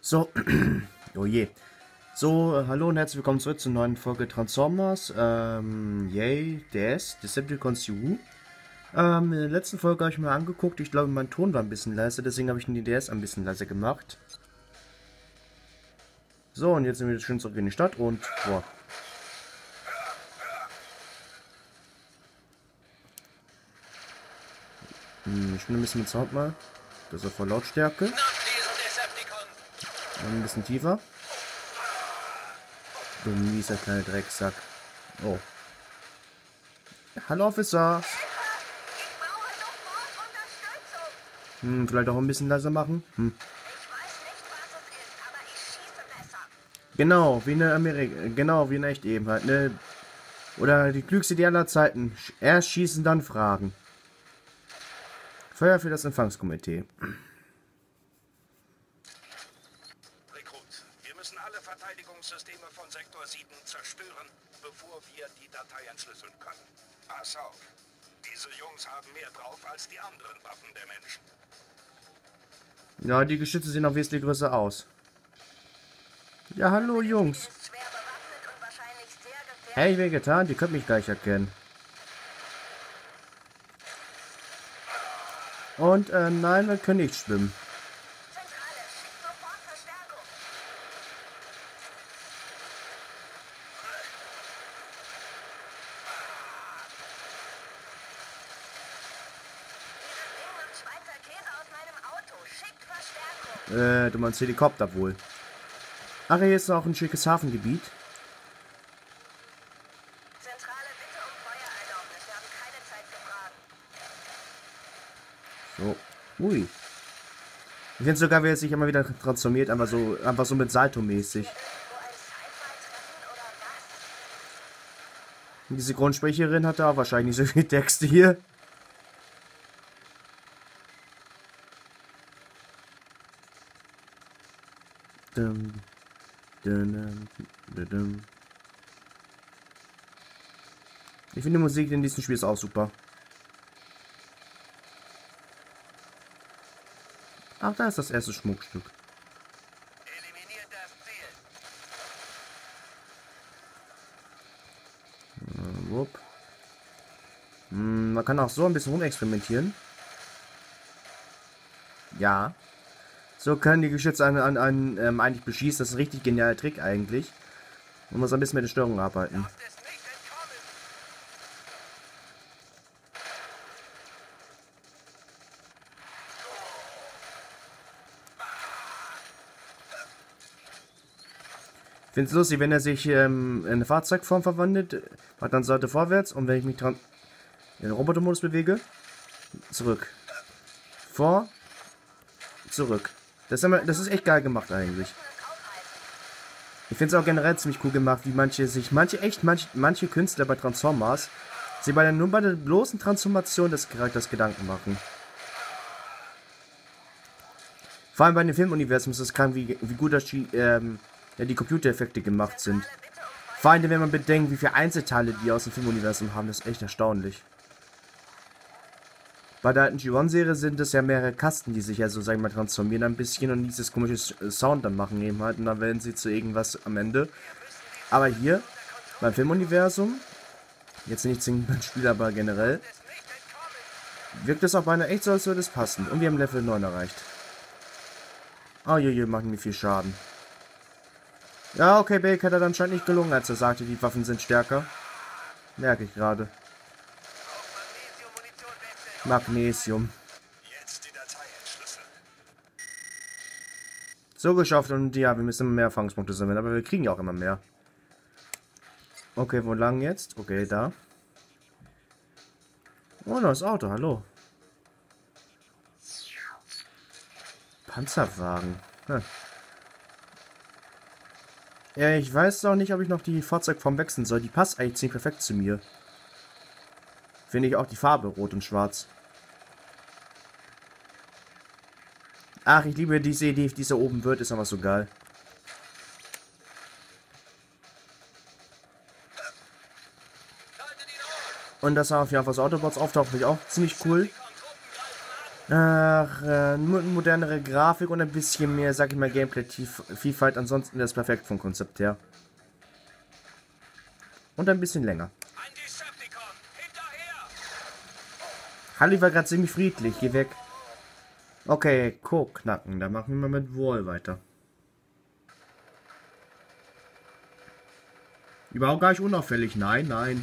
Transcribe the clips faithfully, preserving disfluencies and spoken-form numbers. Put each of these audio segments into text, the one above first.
So, oh je. So, äh, hallo und herzlich willkommen zurück zur neuen Folge Transformers. Ähm, yay, D S, Decepticons U. Ähm, in der letzten Folge habe ich mir angeguckt. Ich glaube, mein Ton war ein bisschen leiser, deswegen habe ich den D S ein bisschen leiser gemacht. So, und jetzt sind wir schön zurück in die Stadt und, boah. Hm, ich bin ein bisschen mit Sound mal. Das ist voll Lautstärke. Ein bisschen tiefer. Du mieser kleiner Drecksack. Oh. Hallo Officer. Hm, vielleicht auch ein bisschen leiser machen. Hm. Genau, wie eine Amerika, genau, wie in echt eben halt, ne? Oder die klügste Idee aller Zeiten. Erst schießen, dann fragen. Feuer für das Empfangskomitee. Rekrut, wir müssen alle Verteidigungssysteme von Sektor sieben zerstören, bevor wir die Datei entschlüsseln können. Pass auf. Diese Jungs haben mehr drauf als die anderen Waffen der Menschen. Ja, die Geschütze sehen auch wesentlich größer aus. Ja, hallo Jungs. Hey, Vegetar, die könnt mich gleich erkennen. Und, äh, nein, wir können nicht schwimmen. Äh, du meinst Helikopter wohl. Ach, hier ist noch ein schickes Hafengebiet. Zentrale, bitte um Feuererlaubnis. Wir haben keine Zeit gebracht. So. Ui. Ich finde sogar, wie er sich immer wieder transformiert, einfach so, einfach so mit Salto-mäßig. Wo ein Sci-Fi-Treffen oder was? Diese Grundsprecherin hatte auch wahrscheinlich nicht so viel Texte hier. Dum, dum, dum, dum. Ich finde die Musik in diesem Spiel ist auch super. Ach, da ist das erste Schmuckstück. Eliminiert das Ziel. Äh, wupp. Hm, man kann auch so ein bisschen rumexperimentieren. Ja. So können die Geschütze an, an, an ähm, eigentlich beschießen. Das ist ein richtig genialer Trick eigentlich. Man muss ein bisschen mit der Steuerung arbeiten. Lasst es nicht entkommen. Ich finde es lustig, wenn er sich ähm, in eine Fahrzeugform verwandelt, macht dann Seite vorwärts und wenn ich mich dran in den Robotermodus bewege, zurück. Vor, zurück. Das ist, immer, das ist echt geil gemacht eigentlich. Ich finde es auch generell ziemlich cool gemacht, wie manche sich, manche echt, manche, manche Künstler bei Transformers, sie bei der, nur bei der bloßen Transformation des Charakters Gedanken machen. Vor allem bei dem Filmuniversum ist es krank, wie, wie gut das, ähm, ja, die Computereffekte gemacht sind. Vor allem, wenn man bedenkt, wie viele Einzelteile die aus dem Filmuniversum haben, das ist echt erstaunlich. Bei der alten G eins Serie sind es ja mehrere Kasten, die sich ja so, sagen wir mal, transformieren ein bisschen und dieses komische Sound dann machen eben halt und dann werden sie zu irgendwas am Ende. Aber hier, beim Filmuniversum, jetzt nicht zwingend beim Spiel, aber generell, wirkt es auf einer echt so, als würde es passen. Und wir haben Level neun erreicht. Oh je, je, machen wir viel Schaden. Ja, okay, Bake hat er anscheinend nicht gelungen, als er sagte, die Waffen sind stärker. Merke ich gerade. Magnesium. Jetzt die Datei entschlüsseln. So geschafft und ja, wir müssen immer mehr Erfahrungspunkte sammeln, aber wir kriegen ja auch immer mehr. Okay, wo lang jetzt? Okay, da. Oh, das Auto, hallo. Panzerwagen. Hm. Ja, ich weiß auch nicht, ob ich noch die Fahrzeugform wechseln soll. Die passt eigentlich ziemlich perfekt zu mir. Finde ich auch die Farbe rot und schwarz. Ach, ich liebe diese Idee, die so oben wird, ist aber so geil. Und dass er auf jeden Fall aus Autobots auftaucht, finde ich auch ziemlich cool. Ach, äh, nur modernere Grafik und ein bisschen mehr, sag ich mal, Gameplay-Vielfalt. Ansonsten ist das perfekt vom Konzept her. Und ein bisschen länger. Ein Decepticon! Hinterher! Halli war gerade ziemlich friedlich. Geh weg. Okay, Cook knacken. Da machen wir mal mit Wall weiter. Überhaupt gar nicht unauffällig. Nein, nein.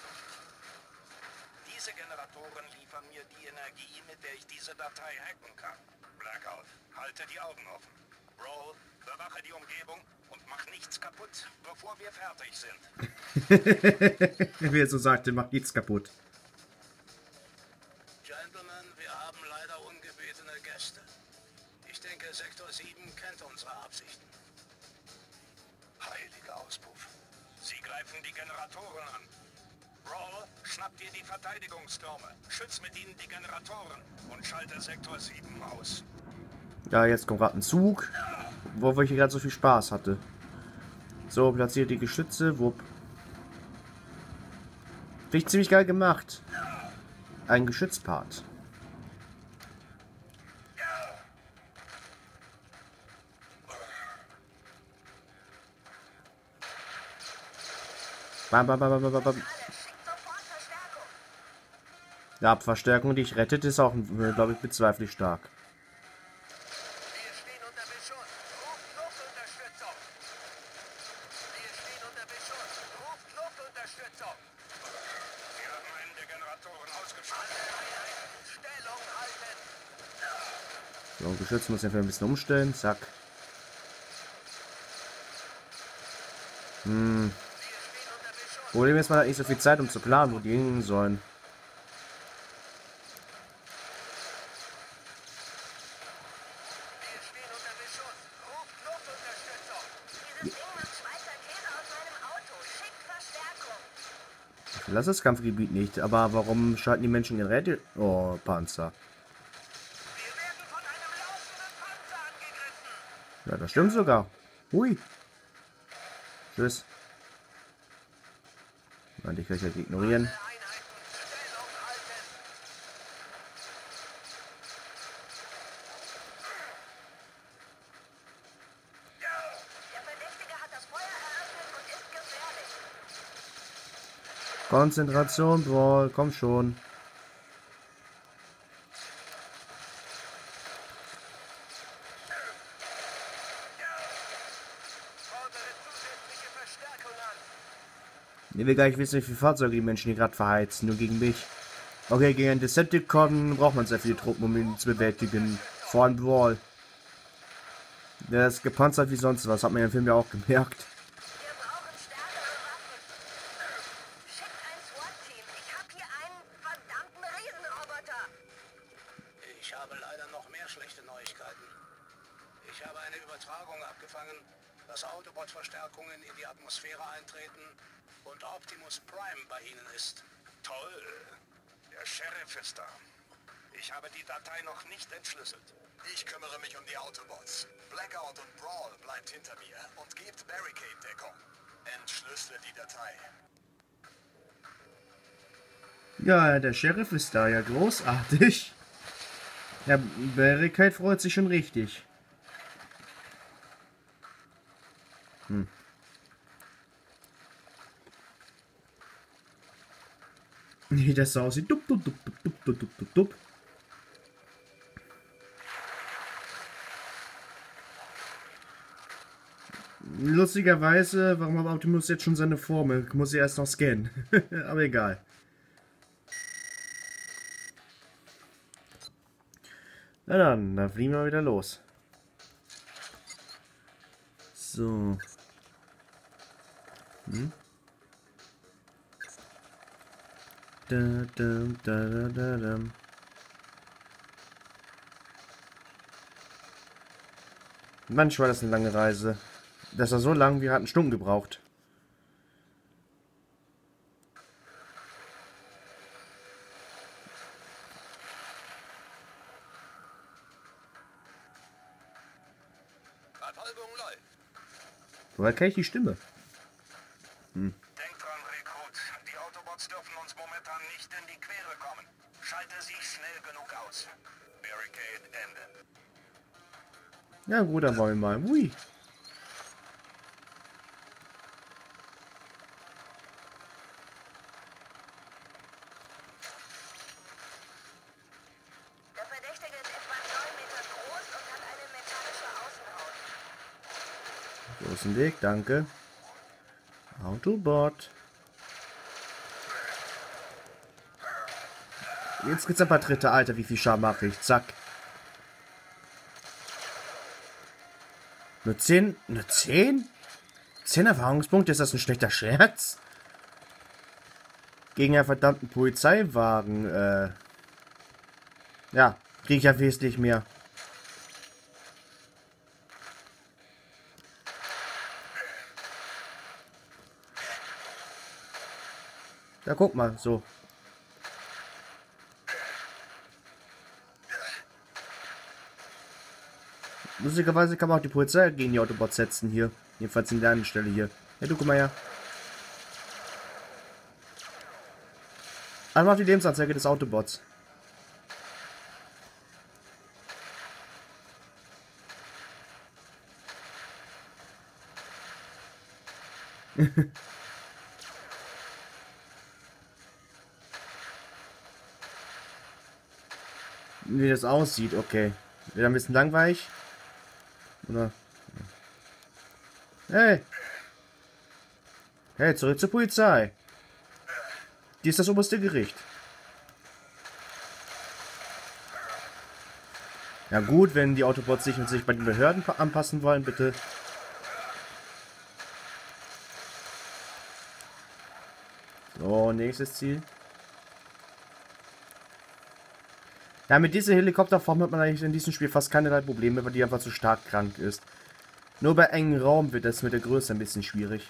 Diese Generatoren liefern mir die Energie, mit der ich diese Datei hacken kann. Blackout, halte die Augen offen. Roll, bewache die Umgebung und mach nichts kaputt, bevor wir fertig sind. Wie er so sagte, macht nichts kaputt. Gentlemen, wir haben leider ungebetene Gäste. Ich denke, Sektor sieben kennt unsere Absichten. Heiliger Auspuff. Sie greifen die Generatoren an. Roll, schnapp dir die Verteidigungstürme, schütz mit ihnen die Generatoren und schalte Sektor sieben aus. Ja, jetzt kommt gerade ein Zug, wo ich gerade so viel Spaß hatte. So, platziert die Geschütze, wupp. Finde ich ziemlich geil gemacht. Ein Geschützpart. Bam, bam, bam, bam, bam, bam. Ja, Verstärkung, die ich rettet, ist auch, glaube ich, bezweifle ich stark. Wir stehen unter Beschuss. Ruft Luftunterstützung. Wir stehen unter Beschuss. Ruft Luftunterstützung. Wir haben einen der Generatoren ausgeschaltet. Stellung halten. So, Geschütz muss ich einfach ein bisschen umstellen. Zack. Hm. Problem ist, man hat nicht so viel Zeit, um zu planen, wo die hingehen sollen. Dieses Ding macht zwei Rakete aus meinem Auto. Schickt Verstärkung. Ich verlasse das Kampfgebiet nicht, aber warum schalten die Menschen den Rädel? Oh, Panzer. Wir werden von einem laufenden Panzer angegriffen. Ja, das stimmt sogar. Hui. Tschüss. Nein, ich kann ich ignorieren. Einheiten, Stellung halten. Der Verdächtige hat das Feuer eröffnet und ist gefährlich. Konzentration, Brawl, komm schon. Fordere zusätzliche Verstärkung an. Ich will gar nicht wissen, wie viele Fahrzeuge die Menschen hier gerade verheizen, nur gegen mich. Okay, gegen einen Decepticon braucht man sehr viele Truppen, um ihn zu bewältigen. Vor allem Brawl. Der ist gepanzert wie sonst was, hat man ja im Film ja auch gemerkt. Wir brauchen stärkere Waffen. Schickt ein SWAT-Team. Ich habe hier einen verdammten Riesenroboter. Ich habe leider noch mehr schlechte Neuigkeiten. Ich habe eine Übertragung abgefangen, dass Autobot-Verstärkungen in die Atmosphäre eintreten und Optimus Prime bei Ihnen ist. Toll. Der Sheriff ist da. Ich habe die Datei noch nicht entschlüsselt. Ich kümmere mich um die Autobots. Blackout und Brawl bleibt hinter mir und gebt Barricade-Deckung. Entschlüssele die Datei. Ja, der Sheriff ist da, ja großartig. Ja, Barricade freut sich schon richtig. Hm. Wie das so aussieht. Dup, dup, dup, dup, dup, dup, dup, dup. Lustigerweise, warum hat Optimus jetzt schon seine Formel? Muss er erst noch scannen. Aber egal. Na dann, dann fliegen wir wieder los. So. Hm? Da, da, da, da, da, da. Manchmal ist das eine lange Reise. Das war so lang, wir hatten Stunden gebraucht. Verfolgung läuft. Woher kenne ich die Stimme? Denkt dran, Rekrut. Die Autobots dürfen uns momentan nicht in die Quere kommen. Schalte sie schnell genug aus. Barry Ja gut, dann wollen wir mal. Hui. Der Verdächtige ist etwa neun Meter groß und hat eine metallische Außenhaut. So ist ein Weg, danke. Autobot. Jetzt gibt's ein paar Tritte, Alter, wie viel Schaden mache ich? Zack. Nur zehn? Nur zehn? zehn Erfahrungspunkte? Ist das ein schlechter Scherz? Gegen einen verdammten Polizeiwagen, äh... Ja, kriege ich ja wesentlich mehr. Ja, guck mal, so. Lustigerweise kann man auch die Polizei gegen die Autobots setzen hier. Jedenfalls in der einen Stelle hier. Ja, du, guck mal her. Einmal die Lebensanzeige des Autobots. Wie das aussieht, okay. Wieder ein bisschen langweilig. Oder? Hey! Hey, zurück zur Polizei. Die ist das oberste Gericht. Ja gut, wenn die Autobots sich und sich bei den Behörden anpassen wollen, bitte. So, nächstes Ziel. Ja, mit dieser Helikopterform hat man eigentlich in diesem Spiel fast keinerlei Probleme, weil die einfach zu stark krank ist. Nur bei engen Raum wird das mit der Größe ein bisschen schwierig.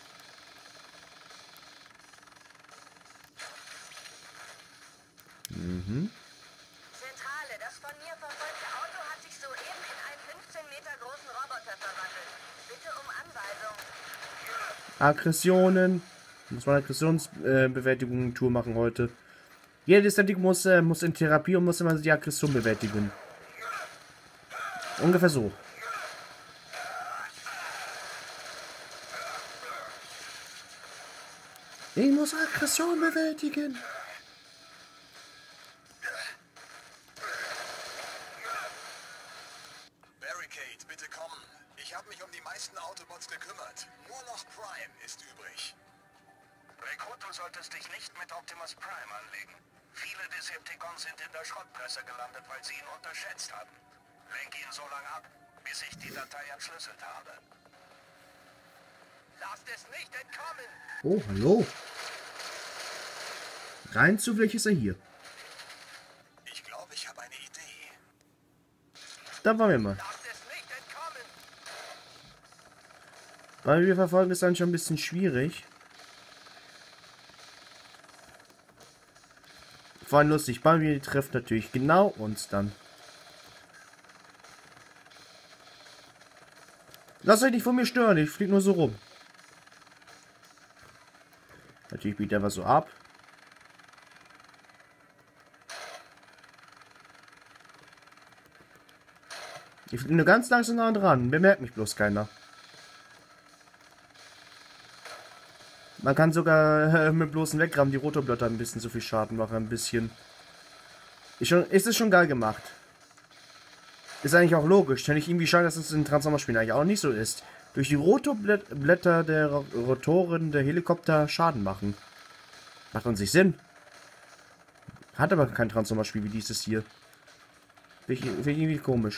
Mhm. Zentrale, das von mir verfolgte Auto hat sich soeben in einen fünfzehn Meter großen Roboter verwandelt. Bitte um Anweisung. Aggressionen. Muss man Aggressionsbewältigung-Tour machen heute. Jeder Distantik muss, äh, muss in Therapie und muss immer die Aggression bewältigen. Ungefähr so. Ich muss Aggression bewältigen. Barricade, bitte kommen. Ich habe mich um die meisten Autobots gekümmert. Nur noch Prime ist übrig. Rekrut, du solltest dich nicht mit Optimus Prime anlegen. Viele Decepticons sind in der Schrottpresse gelandet, weil sie ihn unterschätzt haben. Lenk ihn so lange ab, bis ich die Datei entschlüsselt habe. Lasst es nicht entkommen! Oh, hallo. Rein zufällig ist er hier. Ich glaube, ich habe eine Idee. Da waren wir mal. Lasst es nicht entkommen! Weil wir verfolgen ist dann schon ein bisschen schwierig. Vor allem lustig, Bambi trifft natürlich genau uns dann. Lass euch nicht von mir stören, ich fliege nur so rum. Natürlich biegt er was so ab. Ich fliege nur ganz langsam nah dran, bemerkt mich bloß keiner. Man kann sogar äh, mit bloßen Wegrammen die Rotorblätter ein bisschen so viel Schaden machen, ein bisschen. Ist, schon, ist es schon geil gemacht. Ist eigentlich auch logisch. Finde ich irgendwie schade, dass es in Transformers-Spielen eigentlich auch nicht so ist. Durch die Rotorblätter der Rotoren der Helikopter Schaden machen. Macht an sich Sinn. Hat aber kein Transformers-Spiel wie dieses hier. Finde ich, find ich irgendwie komisch.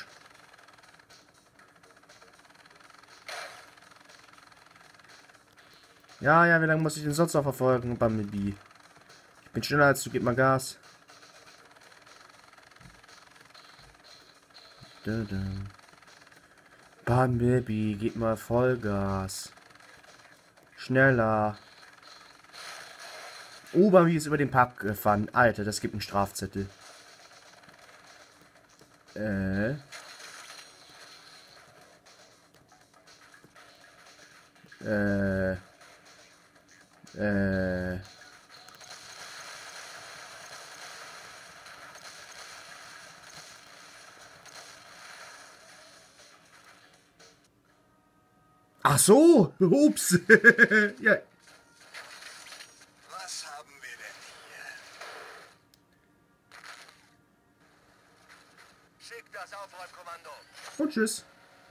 Ja, ja, wie lange muss ich denn sonst noch verfolgen, Bumblebee? Ich bin schneller als du, gib mal Gas. Da, da. Bumblebee, gib mal Vollgas. Schneller. Oh, Bumblebee ist über den Park gefahren. Alter, das gibt einen Strafzettel. Äh. Äh. Äh. Ach so, ups. Ja. Was haben wir denn hier? Schick das Aufräumkommando. Und tschüss.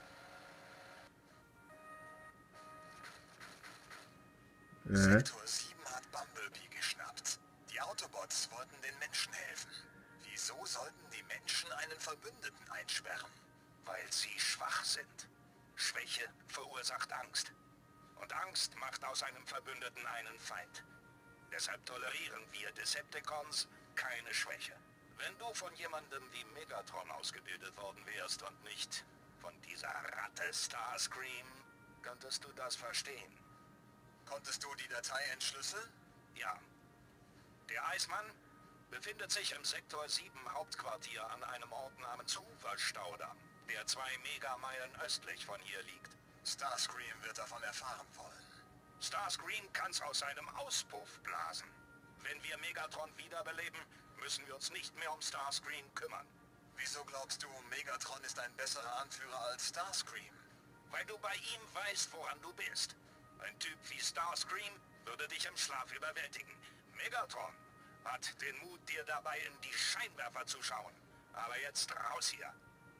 Äh. Sektor sieben hat Bumblebee geschnappt. Die Autobots wollten den Menschen helfen. Wieso sollten die Menschen einen Verbündeten einsperren? Weil sie schwach sind. Schwäche verursacht Angst. Und Angst macht aus einem Verbündeten einen Feind. Deshalb tolerieren wir Decepticons keine Schwäche. Wenn du von jemandem wie Megatron ausgebildet worden wärst und nicht von dieser Ratte Starscream, könntest du das verstehen. Konntest du die Datei entschlüsseln? Ja. Der Eismann befindet sich im Sektor sieben Hauptquartier an einem Ort namens Hoover-Staudamm, der zwei Megameilen östlich von hier liegt. Starscream wird davon erfahren wollen. Starscream kann's aus seinem Auspuff blasen. Wenn wir Megatron wiederbeleben, müssen wir uns nicht mehr um Starscream kümmern. Wieso glaubst du, Megatron ist ein besserer Anführer als Starscream? Weil du bei ihm weißt, woran du bist. Ein Typ wie Starscream würde dich im Schlaf überwältigen. Megatron hat den Mut, dir dabei in die Scheinwerfer zu schauen. Aber jetzt raus hier.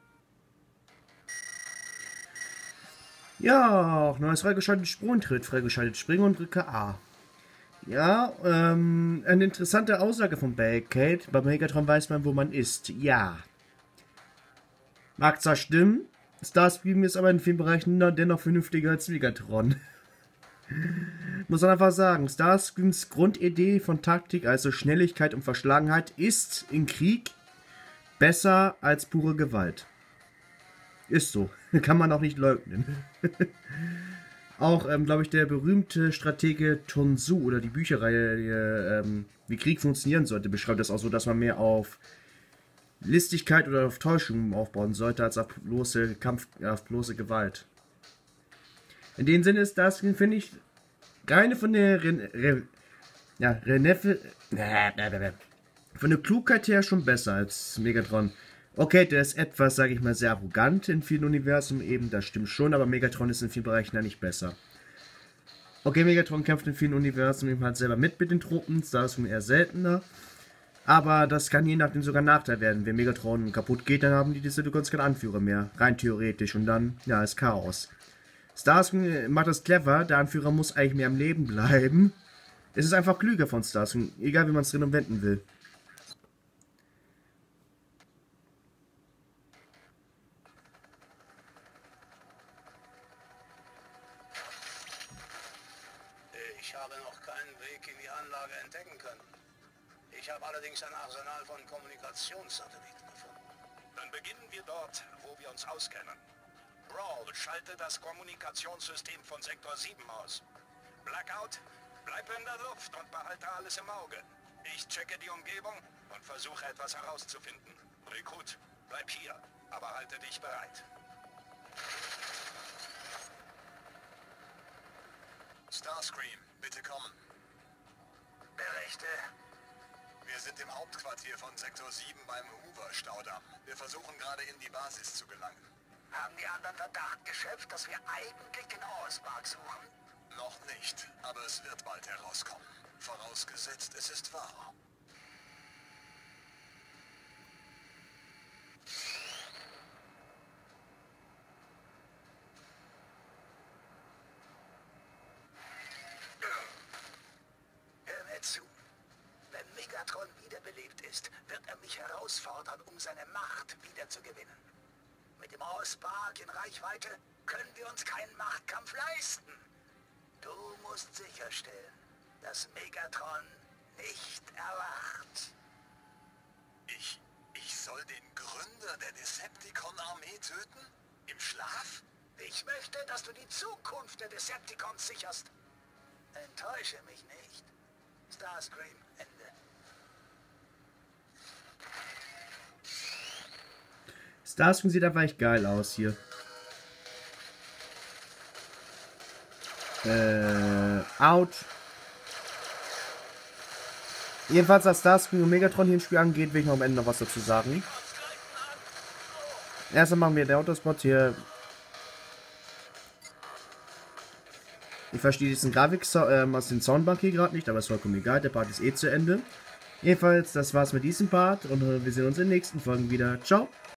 Ja, auch neues freigeschaltetes Sprungtritt, freigeschaltet Springen und drücke A. Ja, ähm, eine interessante Aussage von Barricade. Bei Megatron weiß man, wo man ist. Ja. Mag zwar stimmen, Starscream ist aber in vielen Bereichen dennoch vernünftiger als Megatron. Muss man einfach sagen, Starscreams Grundidee von Taktik, also Schnelligkeit und Verschlagenheit, ist in Krieg besser als pure Gewalt. Ist so. Kann man auch nicht leugnen. Auch, ähm, glaube ich, der berühmte Stratege Sun Tzu oder die Bücherreihe, ähm, wie Krieg funktionieren sollte, beschreibt das auch so, dass man mehr auf Listigkeit oder auf Täuschung aufbauen sollte, als auf bloße Kampf, auf bloße Gewalt. In dem Sinne ist das, finde ich, reine von der Re, Re, ja, Reneffe, von der Klugheit her schon besser als Megatron. Okay, der ist etwas, sage ich mal, sehr arrogant in vielen Universen eben, das stimmt schon, aber Megatron ist in vielen Bereichen ja nicht besser. Okay, Megatron kämpft in vielen Universen eben halt selber mit mit den Truppen, da ist es eher seltener. Aber das kann je nachdem sogar ein Nachteil werden. Wenn Megatron kaputt geht, dann haben die Decepticons keinen Anführer mehr, rein theoretisch, und dann, ja, ist Chaos. Starscream macht das clever, der Anführer muss eigentlich mehr am Leben bleiben. Es ist einfach klüger von Starscream, egal wie man es drin und wenden will. Ich habe noch keinen Weg in die Anlage entdecken können. Ich habe allerdings ein Arsenal von Kommunikationssatelliten gefunden. Dann beginnen wir dort, wo wir uns auskennen. Brawl, schalte das Kommunikationssystem von Sektor sieben aus. Blackout, bleib in der Luft und behalte alles im Auge. Ich checke die Umgebung und versuche etwas herauszufinden. Rekrut, bleib hier, aber halte dich bereit. Starscream, bitte kommen. Berichte. Wir sind im Hauptquartier von Sektor sieben beim Hoover-Staudamm. Wir versuchen gerade in die Basis zu gelangen. Haben die anderen Verdacht geschöpft, dass wir eigentlich den Auspark suchen? Noch nicht, aber es wird bald herauskommen. Vorausgesetzt, es ist wahr. Hör mir zu. Wenn Megatron wiederbelebt ist, wird er mich herausfordern, um seine Macht wiederzugewinnen. Mit dem Auspark in Reichweite können wir uns keinen Machtkampf leisten. Du musst sicherstellen, dass Megatron nicht erwacht. Ich... ich soll den Gründer der Decepticon-Armee töten? Im Schlaf? Ich möchte, dass du die Zukunft der Decepticons sicherst. Enttäusche mich nicht. Starscream, Ende. Starscream sieht einfach echt geil aus hier. Äh, out. Jedenfalls, was Starscream und Megatron hier im Spiel angeht, will ich noch am Ende noch was dazu sagen. Erstmal machen wir den Autospot hier. Ich verstehe diesen Grafik ähm, aus dem Soundbank hier gerade nicht, aber ist vollkommen egal, der Part ist eh zu Ende. Jedenfalls, das war's mit diesem Part und äh, wir sehen uns in den nächsten Folgen wieder. Ciao!